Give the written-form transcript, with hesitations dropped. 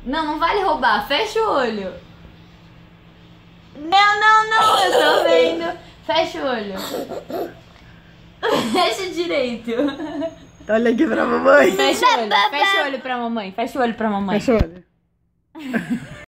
Não, não vale roubar. Fecha o olho. Não, eu tô vendo. Fecha o olho. Fecha direito. Olha aqui pra mamãe. Fecha o olho pra mamãe. Fecha o olho pra mamãe. Fecha o olho.